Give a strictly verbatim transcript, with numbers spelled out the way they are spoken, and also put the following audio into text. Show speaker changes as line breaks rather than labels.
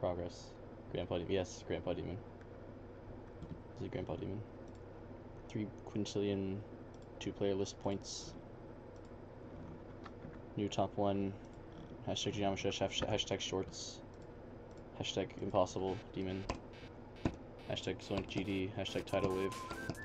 Progress. Grandpa Demon. Yes, Grandpa Demon. This is Grandpa Demon. Three quintillion two-player list points. New top one. Hashtag geometry. Hashtag shorts. Hashtag impossible demon. Hashtag Sonic G D. Hashtag tidal wave.